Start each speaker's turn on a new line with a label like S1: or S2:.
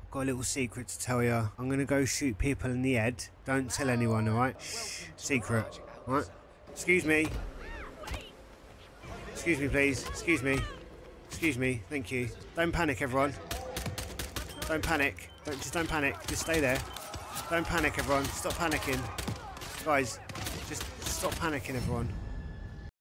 S1: got a little secret to tell you. I'm gonna go shoot people in the head. Don't tell anyone, alright? Secret, alright? Excuse me. Excuse me, please. Excuse me. Excuse me. Thank you. Don't panic, everyone. Don't panic. Just don't panic. Just stay there. Don't panic, everyone. Stop panicking. Guys, just stop panicking, everyone.